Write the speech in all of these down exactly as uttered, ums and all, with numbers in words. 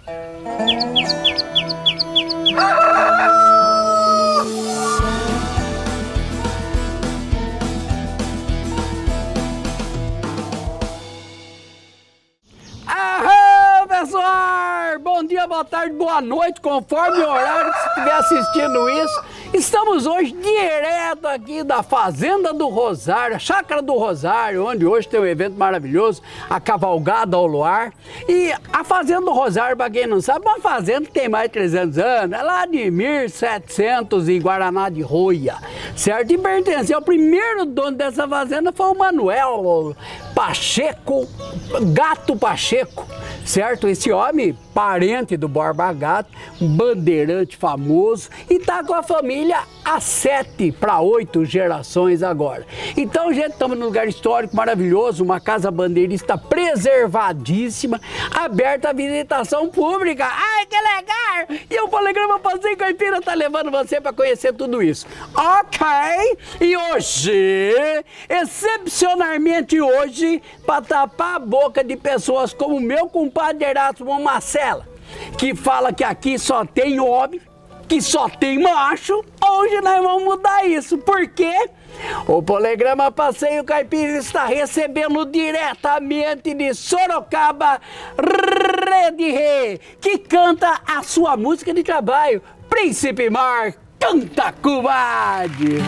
Pessoal, bom dia, boa tarde, boa noite, conforme o horário que você estiver assistindo isso. Estamos hoje direto aqui da Fazenda do Rosário, a Chácara do Rosário, onde hoje tem um evento maravilhoso, a Cavalgada ao Luar. E a Fazenda do Rosário, para quem não sabe, é uma fazenda que tem mais de trezentos anos, é lá de mil e setecentos em Guaraná de Roia, certo? E pertence ao primeiro dono dessa fazenda, foi o Manuel Pacheco, Gato Pacheco, certo? Esse homem, parente do Borba Gato, um bandeirante famoso, e tá com a família há sete para oito gerações agora. Então, gente, estamos num lugar histórico maravilhoso, uma casa bandeirista preservadíssima, aberta à visitação pública. Ai, que legal! E o programa Passeio Caipira tá levando você para conhecer tudo isso. Ok? E hoje, excepcionalmente hoje, para tapar a boca de pessoas como o meu compadre Erasmo Macela, que fala que aqui só tem homem, que só tem macho, hoje nós vamos mudar isso. Por quê? O programa Passeio Caipira está recebendo diretamente de Sorocaba, Rede Rê, que canta a sua música de trabalho, Príncipe Mar, canta covarde.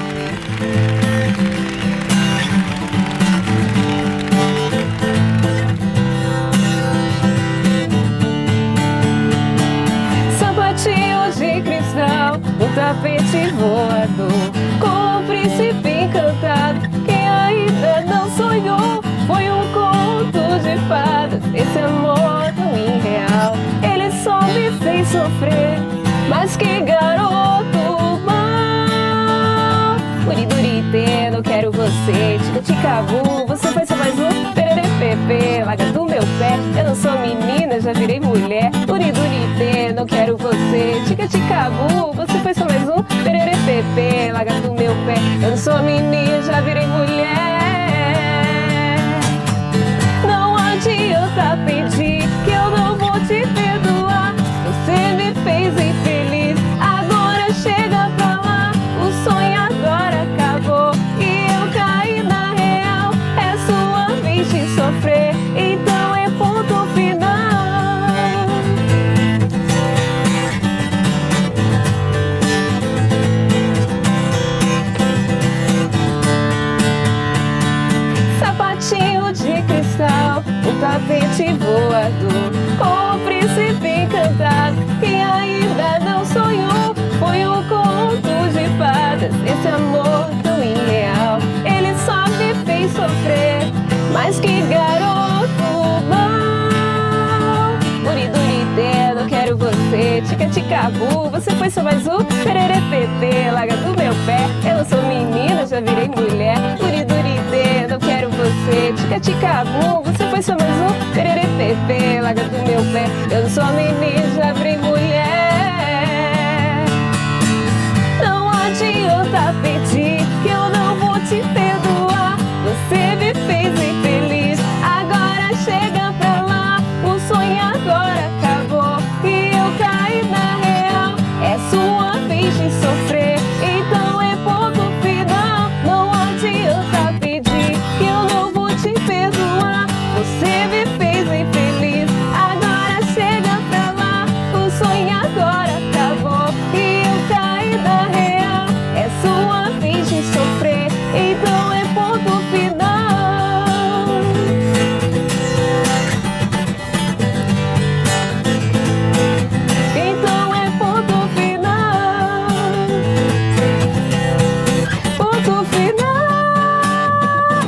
De cristal, um tapete voador, com o príncipe encantado. Quem ainda não sonhou, foi um conto de fadas. Esse amor tão irreal, ele só me fez sofrer. Mas que garoto mal, Uridurite, não quero você. Tica-tica-bu, você foi só mais um pererepepe, larga do meu pé. Eu não sou menina, já virei mulher. Uridurite, não quero você. Tica-tica-bu, você foi só mais um pererepepe, larga do meu pé. Eu não sou menina, já virei mulher. Não adianta pedir que eu não vou te perdoar. Você me fez infeliz, agora chega pra lá. O sonho agora acabou e eu caí na real. É sua vez de sofrer, então é ponto final. Sapatinho de cristal, um tapete voador, com o príncipe encantado. Quem ainda não sonhou, foi um conto de fadas. Esse amor tão irreal, ele só me fez sofrer. Mas que garoto mal, Uridurite, não quero você. Tica-tica-bu, você foi só mais um pererepepe, larga do meu pé. Eu não sou menina, já virei mulher. Uridurite, não quero você. Tica-tica-bu, você foi só mais um pererepepe, larga do meu pé. Eu não sou menina, já virei mulher. Não adianta pedir que eu não vou te perdoar. Você me fez infeliz, agora chega pra lá. O sonho agora acabou e eu caí na real. É sua vez de sofrer, então é ponto final. Não adianta pedir que eu não vou te perdoar. Você me fez infeliz, agora chega pra lá. O sonho agora acabou e eu caí na real. É sua vez de sofrer, então é ponto final. Então é ponto final. Ponto final.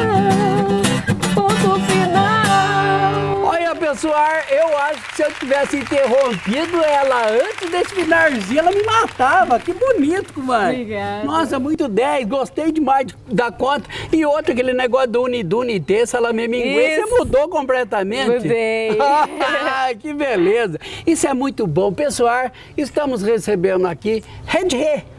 Ponto final. Olha, pessoal, eu acho que se eu tivesse interrompido ela antes desse finalzinho, ela me matava. Que bonito, comadre. Obrigada. Nossa, muito dez, gostei demais da conta. E outra, aquele negócio do Unidunité, Salameminguê, você mudou completamente. Mudei. Ah, que beleza. Isso é muito bom. Pessoal, estamos recebendo aqui Rede Rê,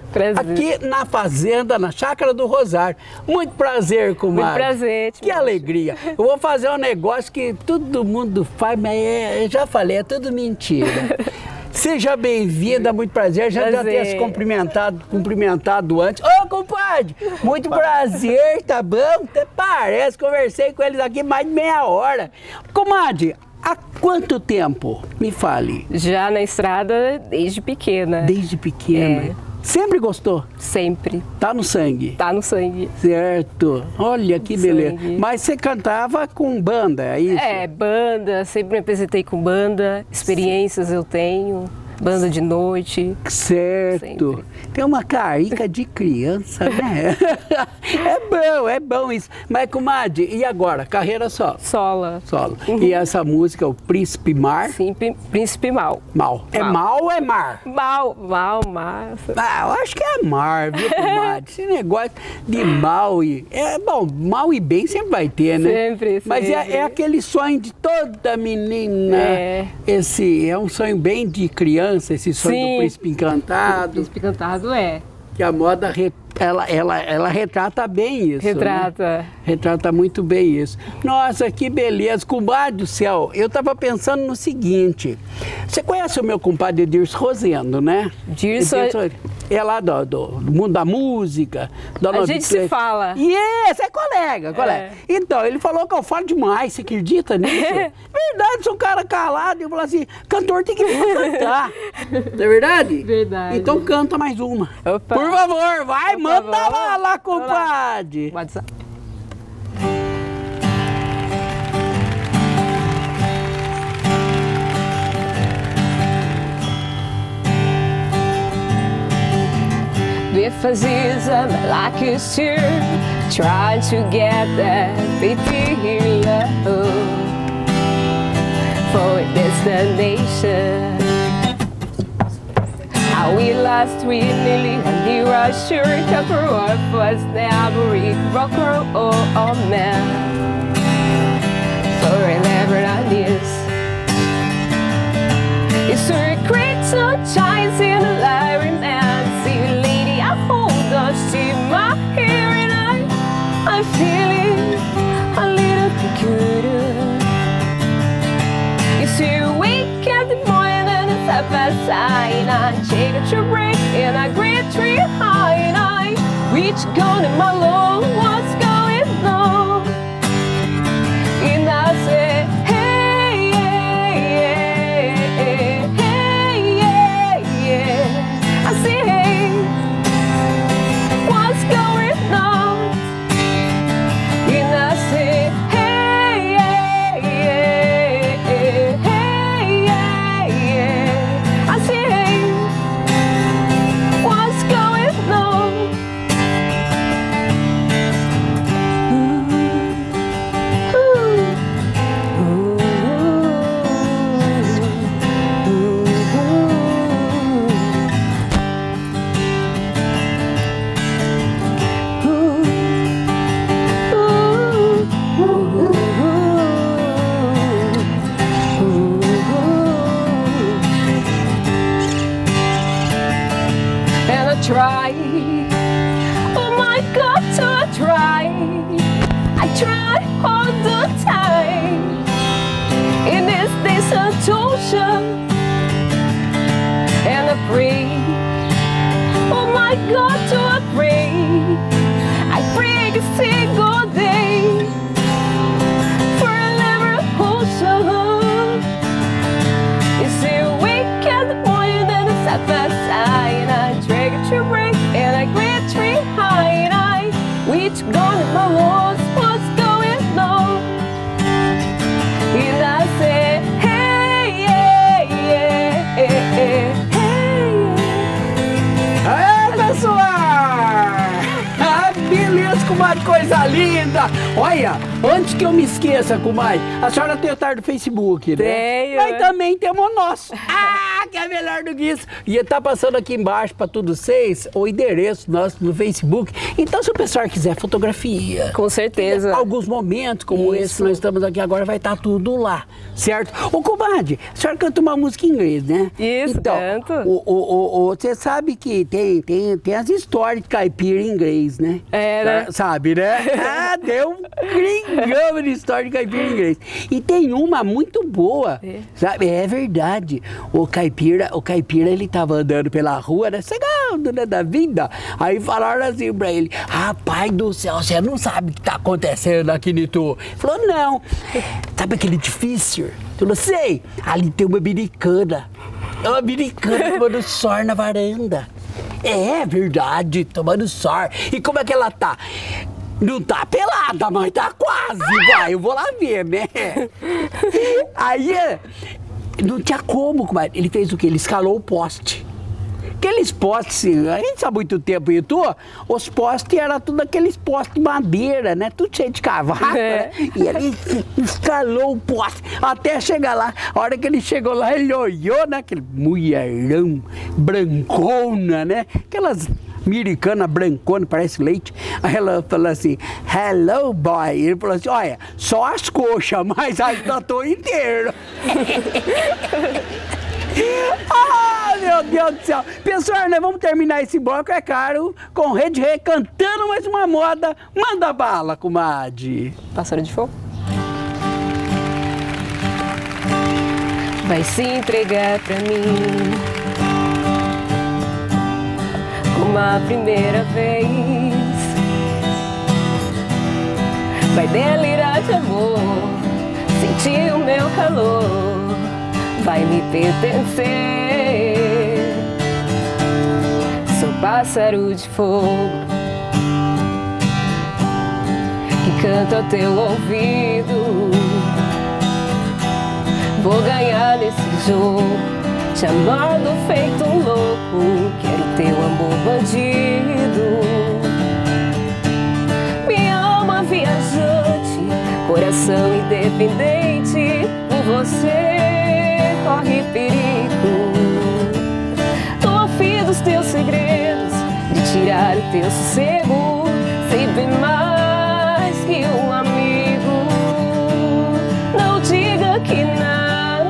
Prazer. Aqui na fazenda, na Chácara do Rosário. Muito prazer, comadre. Muito prazer. Que alegria. Eu vou fazer um negócio que todo mundo faz, mas é, eu já falei, é tudo mentira. Seja bem-vinda, muito prazer. A gente prazer. já tenha se cumprimentado, cumprimentado antes. Ô, compadre, muito prazer, tá bom? Até parece, conversei com eles aqui mais de meia hora. Comadre, há quanto tempo? Me fale. Já na estrada desde pequena. Desde pequena? É. Sempre gostou? Sempre. Tá no sangue? Tá no sangue. Certo. Olha que beleza. Sangue. Mas você cantava com banda, é isso? É, banda, sempre me apresentei com banda, experiências eu tenho, banda de noite. Certo. Sempre. Tem uma carica de criança, né? É bom, é bom isso. Mas, comadre, e agora? Carreira só? Sola. Solo. E essa música, o Príncipe Mar? Sim, Pí- Príncipe Mal. Mal. É Mal. mal ou é mar? Mal, mal, massa. Ah, eu acho que é mar, viu, comadre? Esse negócio de mal e... É, bom, mal e bem sempre vai ter, né? Sempre, Mas é, sempre. é aquele sonho de toda menina. É. Esse, é um sonho bem de criança, esse sonho Sim. do Príncipe Encantado. Príncipe Cantado é. Que a moda, re- ela, ela, ela retrata bem isso, né? Retrata. Retrata muito bem isso. Nossa, que beleza. Comadre do céu, eu estava pensando no seguinte. Você conhece o meu compadre Edirce Rosendo, né? Dirson- Edirce, é lá do, do, do mundo da música. Da A gente se fala. Yes, é colega, colega. É. Então, ele falou que eu falo demais, você acredita nisso? Verdade, sou um cara calado. Eu falo assim, cantor tem que cantar. Não é verdade? Verdade. Então canta mais uma. Opa. Por favor, vai, Por manda favor. lá, lá, compadre. WhatsApp. If Aziza like you still trying to get that baby love for a destination. How we lost, we nearly knew I sure cover up was never rocker or a man forever on this. It's a great sunshine in the lying and see you lady, I hold on to my hair and I, I'm feeling a little peculiar. You see you wake in the morning and it's half past nine, I take a trip break in a great tree high and I reach gone in my low, what's going on? And I say, hey, hey, hey, hey, hey, yeah. I say, hey, what's going on? And I say, hey, hey, hey, hey, hey, yeah. I say, hey, what's going on? And I try, oh my God, so I try, I try all the time in this desert ocean, and I pray, oh my God, so I pray, I pray a single day for a never ocean. It's a wake in the morning and it's at my side, and I drag a tree break and I great tree high, and I reach gone in my walls, what's going on? And I say, hey, yeah, yeah, yeah, yeah, hey. Aê, pessoal! Ah, beleza, comadre, coisa linda! Olha Olha, antes que eu me esqueça, comadre, a senhora tem o tar do Facebook, né? Tenho. Mas também temos o nosso. Ah, que é melhor do que isso. E tá passando aqui embaixo para todos vocês o endereço nosso no Facebook. Então, se o pessoal quiser fotografia, Com certeza. alguns momentos como Isso. esse que nós estamos aqui agora, vai estar tudo lá, certo? Ô, comadre, a senhora canta uma música em inglês, né? Isso, então, canto. o, o, o, o, você sabe que tem, tem, tem as histórias de caipira em inglês, né? É, né? Sabe, né? Ah, deu um gringão de história de caipira em inglês. E tem uma muito boa, É. sabe? É verdade. O caipira, o caipira, ele tava andando pela rua, né? Chegando, né, da vida. Aí falaram assim pra ele, rapaz do céu, você não sabe o que tá acontecendo aqui, Nito? Ele falou, não. Sabe aquele edifício? Ele falou, sei, ali tem uma americana. É uma americana tomando sol na varanda. É verdade, tomando sol. E como é que ela tá? Não tá pelada, mas tá quase, vai, eu vou lá ver, né? Aí, não tinha como, comadre. Ele fez o quê? Ele escalou o poste. Aqueles postes, a gente há muito tempo, e tu, os postes eram tudo aqueles postes de madeira, né? Tudo cheio de cavaco, É. né? E ele escalou o poste até chegar lá. A hora que ele chegou lá, ele olhou, né? Aquele mulherão, brancona, né? Aquelas americanas brancona, parece leite. Aí ela falou assim, hello, boy. Ele falou assim, olha, só as coxas, mas aí eu tô inteiro. Ah, meu Deus do céu. Pessoal, nós vamos terminar esse bloco, é claro, com o Rede Rê cantando mais uma moda. Manda bala, comadre. Pássaro de fogo. Vai se entregar pra mim como a primeira vez. Vai delirar de amor, sentir o meu calor. Vai me pertencer. Sou pássaro de fogo que canta ao teu ouvido. Vou ganhar nesse jogo, te amando feito um louco. Quero teu amor bandido. Minha alma viajante, coração independente. Por você corre perigo. Tô afim dos teus segredos, de tirar o teu sossego. Sei bem mais que um amigo. Não diga que não,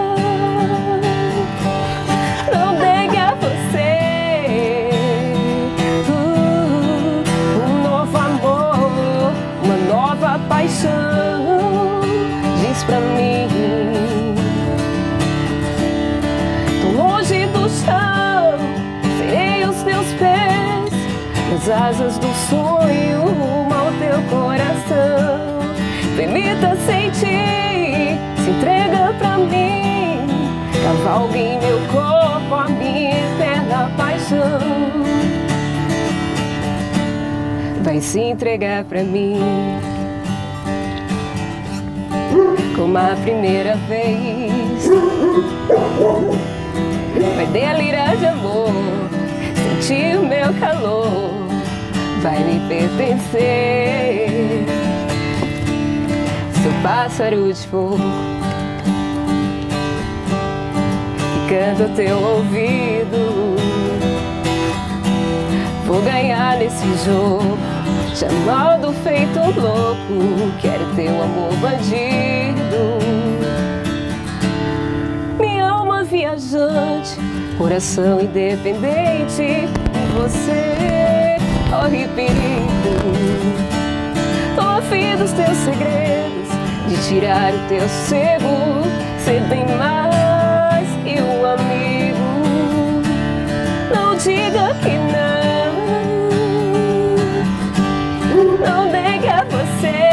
não negue a você uh, um novo amor, uma nova paixão. Diz pra mim, serei os teus pés, nas asas do sonho, rumo ao teu coração. Permita sentir, se entrega pra mim, cavalgue em meu corpo a minha eterna paixão. Vai se entregar pra mim como a primeira vez. Vai delirar de amor, sentir o meu calor. Vai me pertencer. Sou pássaro de fogo que canta ao teu ouvido. Vou ganhar nesse jogo, chamado feito um louco. Quero teu amor bandido. Viajante, coração independente. Você corre perigo. Tô afim dos teus segredos, de tirar o teu sossego. Ser bem mais que um amigo. Não diga que não, não negue a você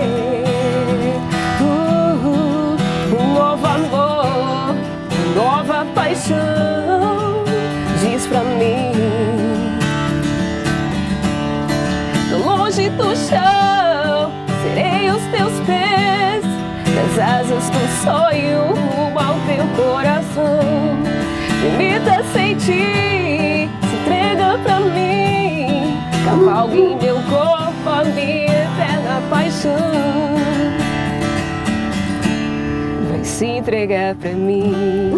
uh, um novo amor, nova paixão. Diz pra mim, longe do chão, serei os teus pés, nas asas do sonho, rumo ao teu coração. Permita sentir, se entrega pra mim, cavalgue em meu corpo a minha eterna paixão. paixão vai se entregar pra mim.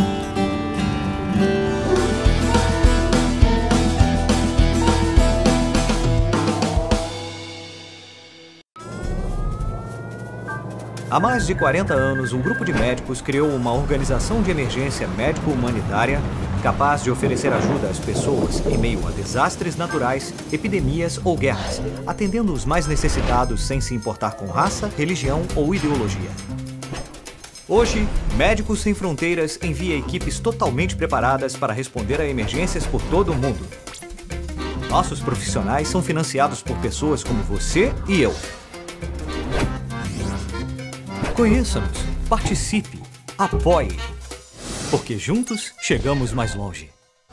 Há mais de quarenta anos, um grupo de médicos criou uma organização de emergência médico-humanitária capaz de oferecer ajuda às pessoas em meio a desastres naturais, epidemias ou guerras, atendendo os mais necessitados sem se importar com raça, religião ou ideologia. Hoje, Médicos Sem Fronteiras envia equipes totalmente preparadas para responder a emergências por todo o mundo. Nossos profissionais são financiados por pessoas como você e eu. Conheça-nos, participe, apoie, porque juntos chegamos mais longe.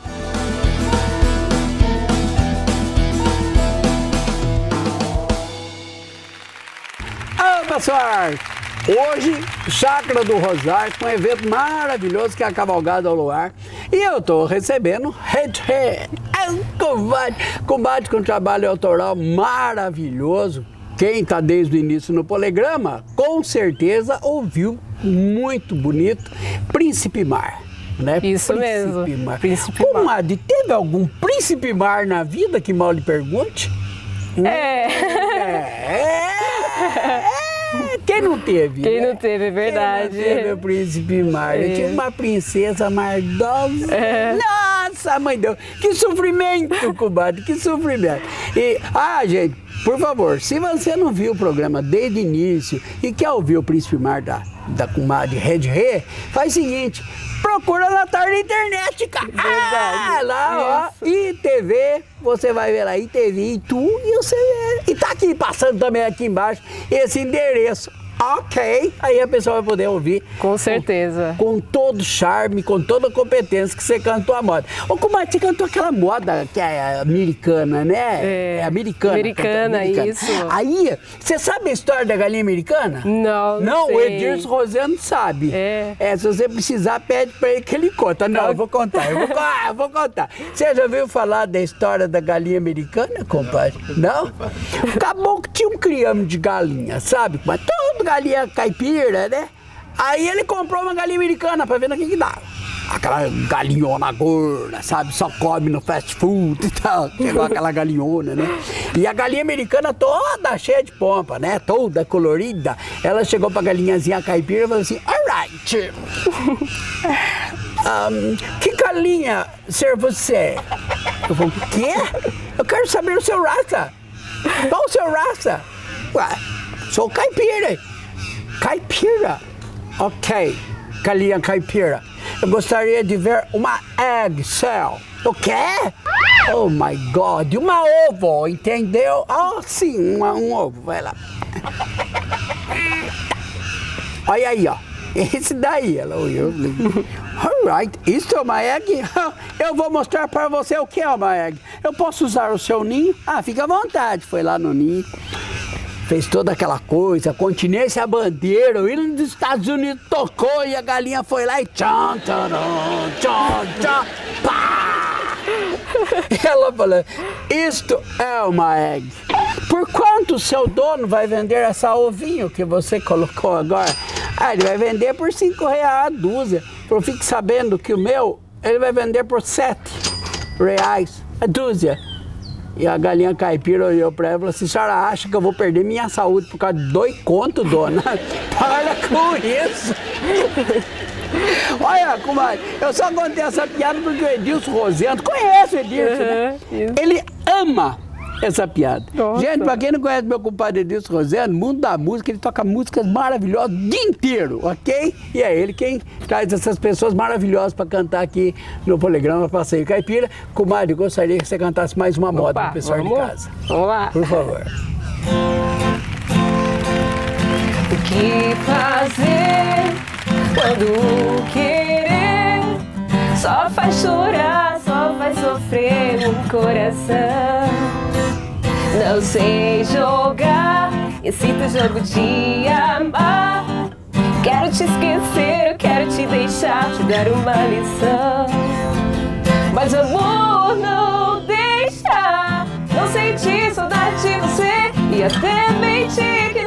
Olá, pessoal! Hoje, Chácara do Rosário, com um evento maravilhoso que é a Cavalgada ao Luar. E eu estou recebendo Red Hair, combate, combate com trabalho autoral maravilhoso. Quem está desde o início no Poligrama, com certeza ouviu muito bonito Príncipe Mar, né? Isso Príncipe mesmo, Mar. Príncipe Mar. Comadre, teve algum Príncipe Mar na vida que mal lhe pergunte? É. É. é. Quem não teve? Quem né? não teve, é verdade. Quem não teve o Príncipe Mar. É. Eu tive uma princesa mardosa. É. Nossa, mãe Deus, que sofrimento, comadre, que sofrimento. E, ah, gente, por favor, se você não viu o programa desde o início e quer ouvir o Príncipe Mar da, da comadre Red Rê, faz o seguinte, procura na tarde na internet, cara. Verdade. Ah, lá, ó, I T V, você vai ver lá, I T V e tu, e você vê. E tá aqui, passando também aqui embaixo, esse endereço. Ok, aí a pessoa vai poder ouvir. Com certeza. Com, com todo charme, com toda a competência que você cantou a moda. Ô, como é que você cantou aquela moda que é americana, né? É, é americana. Americana, americana, isso. Aí, você sabe a história da galinha americana? Não, não Não, sei. o Edirson Rosendo sabe. É. É, se você precisar, pede pra ele que ele conta. Não, eu vou contar, eu vou, ah, eu vou contar. Você já ouviu falar da história da galinha americana, compadre? Não? Acabou que tinha um criame de galinha, sabe? Mas todo galinha caipira, né? Aí ele comprou uma galinha americana pra ver no que que dava. Aquela galinhona gorda, sabe? Só come no fast food e tal. Chegou aquela galinhona, né? E a galinha americana toda cheia de pompa, né? Toda colorida. Ela chegou pra galinhazinha caipira e falou assim, alright. um, que galinha ser você? Eu falei, o quê? Eu quero saber o seu raça. Qual o seu raça? Ué, sou caipira. Caipira? Ok, galinha caipira. Eu gostaria de ver uma egg cell. O quê? Oh my God, uma ovo, entendeu? Oh, sim, uma, um ovo, vai lá. Olha aí, ó. Esse daí, ela olhou. Alright, isso é uma egg? Eu vou mostrar para você o que é uma egg. Eu posso usar o seu ninho? Ah, fica à vontade. Foi lá no ninho. Fez toda aquela coisa, continência a bandeira, o hino dos Estados Unidos tocou e a galinha foi lá e tchan, tchan, tchan, tchan, pá! Ela falou, isto é uma egg. Por quanto o seu dono vai vender essa ovinho que você colocou agora? Ah, ele vai vender por cinco reais a dúzia. Eu fique sabendo que o meu, ele vai vender por sete reais a dúzia. E a galinha caipira olhou pra ela e falou assim, a senhora acha que eu vou perder minha saúde por causa de dois contos, dona? Para com isso! Olha, comadre, eu só contei essa piada porque o Edilson Rosendo, conhece o Edilson, né? Ele ama essa piada. Nossa. Gente, pra quem não conhece meu compadre Edilson Rosendo, mundo da música, ele toca músicas maravilhosas o dia inteiro, ok? E é ele quem traz essas pessoas maravilhosas pra cantar aqui no Poligrama Passeio Caipira. Comadre, gostaria que você cantasse mais uma moda pro pessoal vamos? de casa. Vamos lá. Por favor. O que fazer quando o querer só faz chorar, só faz sofrer um coração? Não sei jogar esse teu jogo de amar. Quero te esquecer, eu quero te deixar, te dar uma lição. Mas amor, não deixa, não senti saudade de você e até mentir que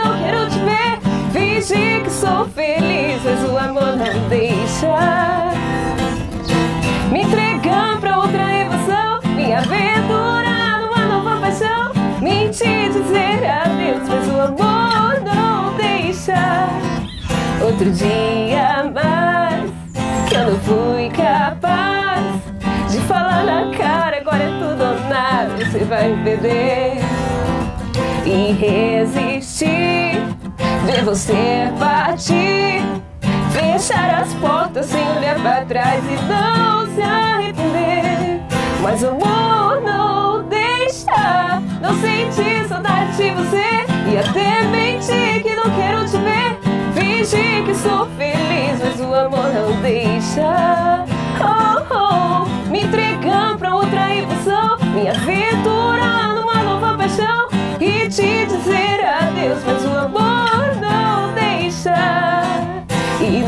Fingir que sou feliz, mas o amor não deixa. Me entregar pra outra emoção, me aventurar numa nova paixão. Mentir, dizer adeus, mas o amor não deixa. Outro dia mais que eu não fui capaz de falar na cara, agora é tudo ou nada. Você vai me perder e resistir, ver você partir, fechar as portas sem olhar pra trás e não se arrepender. Mas o amor não deixa, não sentir saudade de você e até mentir que não quero te ver. Fingir que sou feliz, mas o amor não deixa. Oh, oh, me entregar pra outra emoção, me aventurar numa nova paixão e te dizer adeus, mas o amor não deixa. E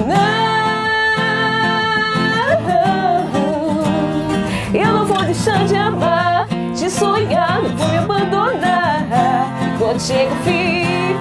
não, eu não vou deixar de amar, de sonhar, não vou me abandonar quando chega o fim.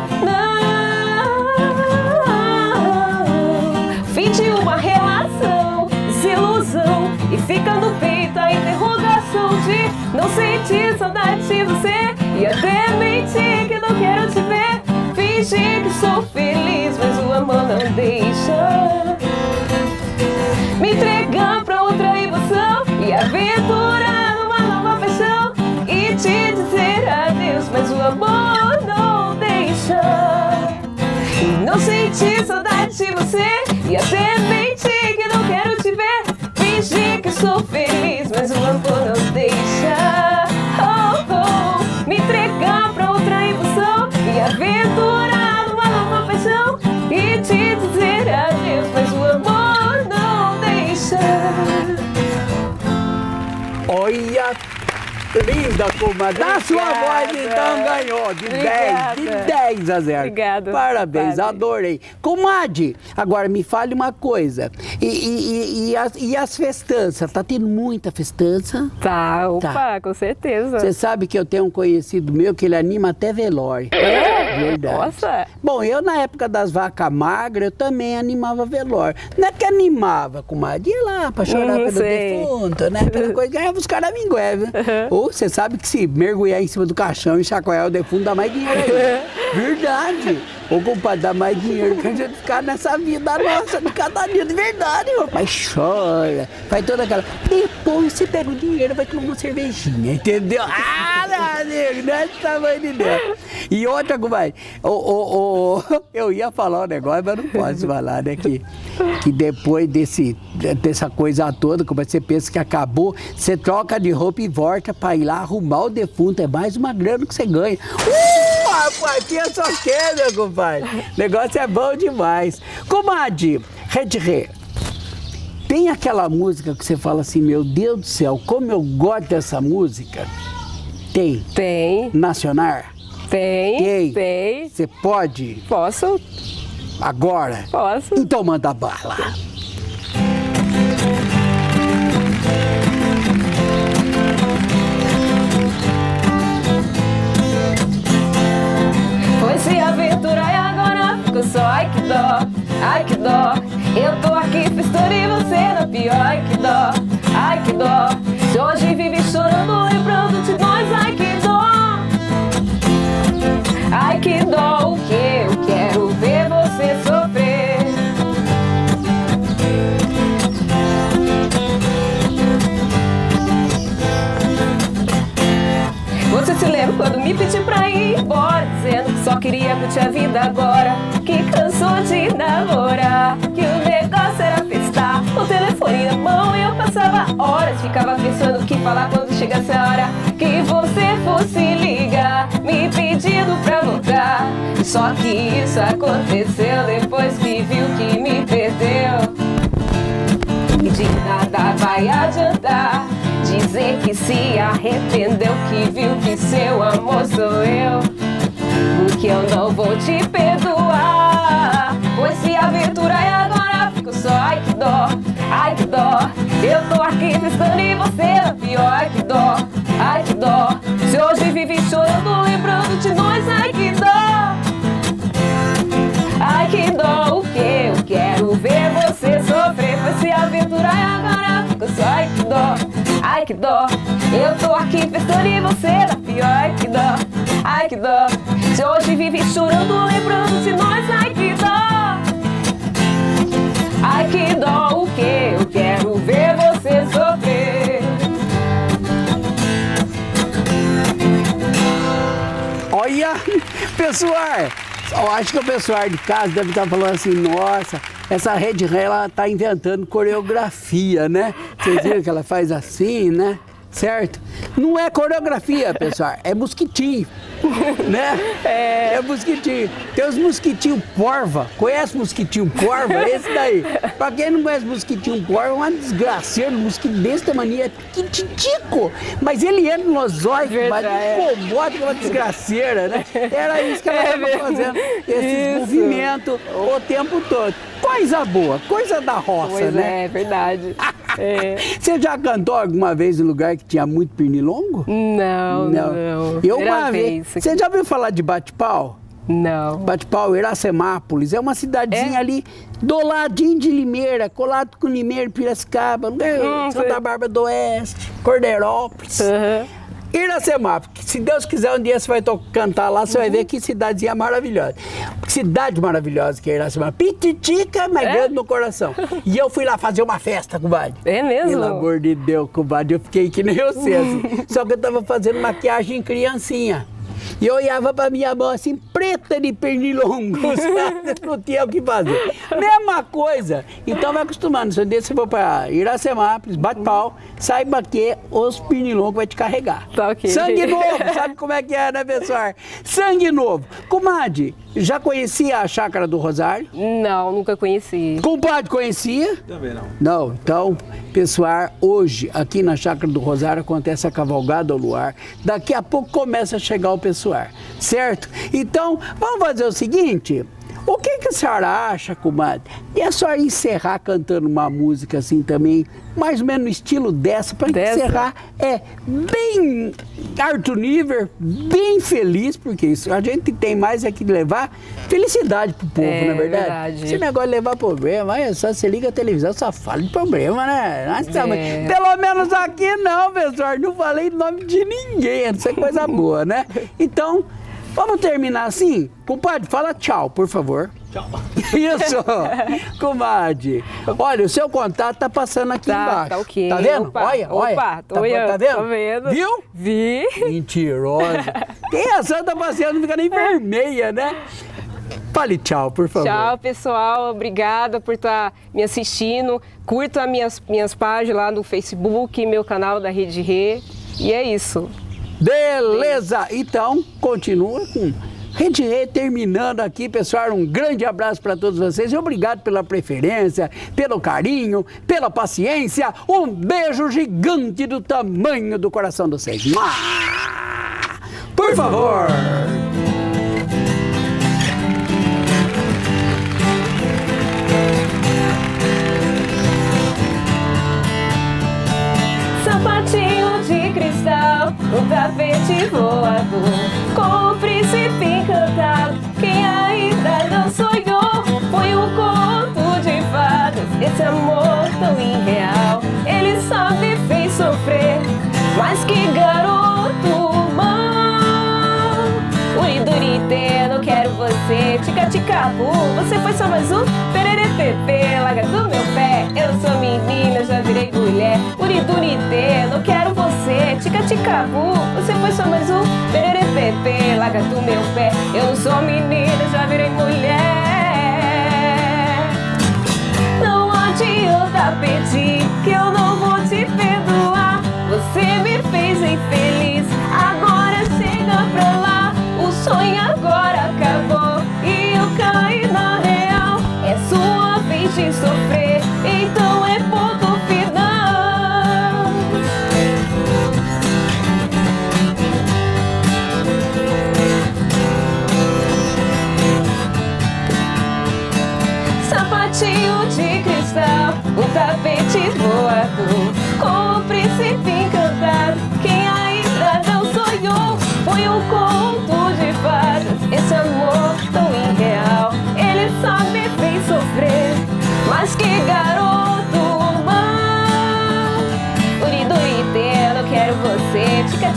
Fim de uma relação, desilusão, e fica no peito a interrogação de não sentir saudade de você e até mentir que não quero te ver. Fingir que sou feliz, mas o amor não deixa. Me entregar pra outra emoção e aventurar numa nova paixão e te dizer adeus, mas o amor não deixa. E não sentir saudade de você e até mentir que não quero te ver. Fingir que sou feliz, mas o amor não deixa. Oh, oh, me entregar pra outra emoção e aventurar numa nova paixão e te dizer adeus, mas o amor não deixa. Olha, linda, comadre. A sua voz, então, ganhou de dez, de dez a zero. Obrigada. Parabéns, padre. Adorei. Comadre, agora me fale uma coisa. E, e, e, e, as, e as festanças? Tá tendo muita festança? Tá, opa, Tá. com certeza. Você sabe que eu tenho um conhecido meu que ele anima até velório. É? Verdade. Nossa. Bom, eu na época das vacas magras, eu também animava velório. Não é que animava, comadre, ia lá pra chorar Uhum, pelo sei. defunto, né? Aquela coisa, ganhava os caramingués, né? Uhum. Ou você sabe que se mergulhar em cima do caixão e chacoalhar o defunto dá mais dinheiro aí. Verdade. Ô, compadre, dá mais dinheiro que a gente ficar nessa vida nossa de cada dia, de verdade, meu pai chora, faz toda aquela. Depois você pega o dinheiro e vai tomar uma cervejinha, entendeu? Ah, meu amigo, não é esse tamanho de Deus. E outra, compadre, ô, ô, ô, eu ia falar um negócio, mas não posso falar, né? Que, que depois desse, dessa coisa toda, como você pensa que acabou, você troca de roupa e volta pra ir lá arrumar o defunto, é mais uma grana que você ganha. Uh, rapaz, pensa o quê, meu compadre? O negócio é bom demais. Comadre, Red Rê, tem aquela música que você fala assim, meu Deus do céu, como eu gosto dessa música? Tem? Tem, Nacional? tem, Tem. tem. Você pode? Posso? Agora? Posso. Então manda bala. Foi se aventurar e agora ficou só. Ai que dó, ai que dó. Eu tô aqui festando e você na pior. Ai que dó, ai que dó. Se hoje vive chorando, lembrando de nós. Ai que dó, ai que dó. O que eu quero ver você sofrer. Você se lembra quando me pediu pra ir embora, dizendo que só queria curtir a vida agora, que cansou de namorar, que o negócio era festar. O telefone na mão e eu passava horas, ficava pensando o que falar quando chegasse a hora que você fosse ligar, me pedindo pra voltar. Só que isso aconteceu depois que viu que me perdeu. E de nada vai adiantar dizer que se arrependeu, que viu que seu amor sou eu, porque eu não vou te perdoar. Foi se aventurar e agora fico só. Ai que dó, ai que dó. Eu tô aqui festando e você é pior. Ai que dó, ai que dó. Se hoje vive chorando, lembrando de nós. Ai que dó, ai que se aventurar e agora fica só, ai que dó, ai que dó. Eu tô aqui pensando em você da pior, ai que dó, ai que dó. Se hoje vive chorando, lembrando de nós, ai que dó. Ai que dó o que? Eu quero ver você sofrer. Olha, pessoal, eu acho que o pessoal de casa deve estar falando assim, nossa, essa Red Hair, ela tá inventando coreografia, né? Vocês viram que ela faz assim, né? Certo? Não é coreografia, pessoal, é mosquitinho, né? É, é mosquitinho. Tem os mosquitinhos porva. Conhece mosquitinho porva? Esse daí. Pra quem não conhece mosquitinho porva, é uma desgraceira, um mosquito desse tamanho, é titico. Mas ele entra nos olhos, mas incomoda, é uma desgraceira, né? Era isso que ela estava é fazendo, esses isso. movimentos o tempo todo. Coisa boa, coisa da roça, pois né? É, verdade. É. Você já cantou alguma vez em lugar que tinha muito pernilongo? Não, não. não. Eu uma vez. Você já ouviu falar de Bate-Pau? Não. Bate-Pau, Iracemápolis, é uma cidadezinha é? ali do ladinho de Limeira, colado com Limeira, Piracicaba, hum, Santa foi. Bárbara do Oeste, Cordeirópolis. Uhum. Iracemápolis, se Deus quiser um dia você vai cantar lá, você uhum. vai ver que cidadezinha maravilhosa. Cidade maravilhosa que é Iracemápolis. Pititica, mas é? grande no coração. E eu fui lá fazer uma festa, comadre. É mesmo? Pelo amor de Deus, comadre, eu fiquei que nem você, assim. Só que eu tava fazendo maquiagem em criancinha. E eu olhava pra minha mão assim, preta de pernilongo, não tinha o que fazer. Mesma coisa. Então vai acostumando. Se um dia você for pra Iracemápolis, Bate-Pau, saiba que os pernilongos vai te carregar. Tá ok. Sangue novo, sabe como é que é, né, pessoal? Sangue novo. Comadre, já conhecia a Chácara do Rosário? Não, nunca conheci. Compadre, conhecia? Também não. Não, então, pessoal, hoje aqui na Chácara do Rosário acontece a cavalgada ao luar. Daqui a pouco começa a chegar o pessoal, certo? Então, vamos fazer o seguinte. O que, que a senhora acha, comadre? E a senhora encerrar cantando uma música assim também, mais ou menos no estilo dessa, para encerrar é bem alto nível, bem feliz, porque isso, a gente tem mais é que levar felicidade pro povo, é, não é verdade? verdade? Esse negócio de levar problema, é só você liga a televisão, só fala de problema, né? Nossa, é. Pelo menos aqui não, pessoal, não falei nome de ninguém, isso é coisa boa, né? Então, vamos terminar assim? Compadre, fala tchau, por favor. Tchau. Isso, comadre. Olha, o seu contato tá passando aqui tá, embaixo. Tá ok. Tá vendo? Opa, olha, olha. Opa, tô tá, olhando, tá vendo? Tô vendo. Viu? Vi. Mentirosa. Tem a Santa passeando, não fica nem vermelha, né? Fale tchau, por favor. Tchau, pessoal. Obrigada por estar me assistindo. Curta as minhas, minhas páginas lá no Facebook, meu canal da Rede Rê. E é isso. Beleza. Então, continua com Rede Rê terminando aqui, pessoal. Um grande abraço para todos vocês e obrigado pela preferência, pelo carinho, pela paciência. Um beijo gigante do tamanho do coração de vocês. Por favor. Sapatinho de cristal, um tapete voador, com o príncipe encantado. Quem ainda não sonhou foi um conto de fadas. Esse amor tão irreal, ele só me fez sofrer. Mas que garoto mau, uridurite, não quero você. Tica-tica-bu, você foi só mais um pererê-pepe, larga do meu pé. Eu sou menina, já virei mulher. Uridurite, não quero você. Tica-tica-bu, você foi só mais um pererê-pepe, larga do meu pé. Eu não sou menina, já virei mulher. Não adianta pedir que eu não vou te perdoar. Você me fez infeliz, agora chega pra lá. O sonho agora acabou e eu caí na real. É sua vez de sofrer, então é ponto final. Sapatinho de cristal, um tapete voador, com o príncipe encantado. Quem ainda não sonhou foi um conto de fadas. Esse amor tão irreal, ele só me fez sofrer. Mas que garoto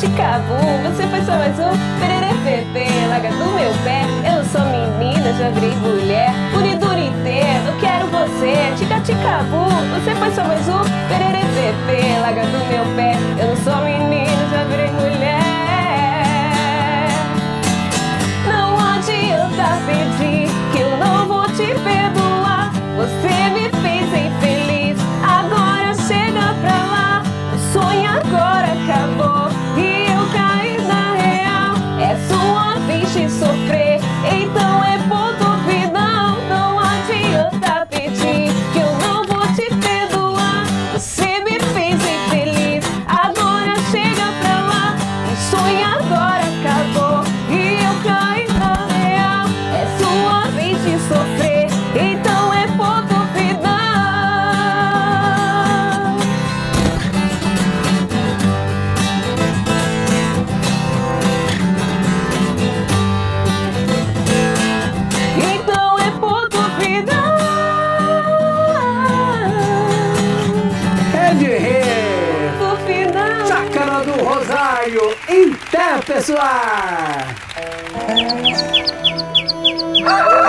tica-tica-bu, você foi só mais um pererê-pepê, larga do meu pé. Eu não sou menina, já virei mulher. Unidurité, eu quero você. Tica-tica-bu, você foi só mais um pererê-pepê, larga do meu pé. Eu não sou menina, já virei mulher. Não adianta pedir que eu não vou te perdoar. Você me fez infeliz, agora chega pra lá. O sonho agora acabou e eu caí na real. É sua vez de sofrer, então é ponto final. Não adianta pedir que eu não vou te perdoar. Você me fez infeliz, agora chega pra lá. O sonho agora acabou e eu caí na real. É sua vez de sofrer, então é ponto final. Então é ponto final. É de rei! No final. Chácara do Rosário, em pé, pessoal!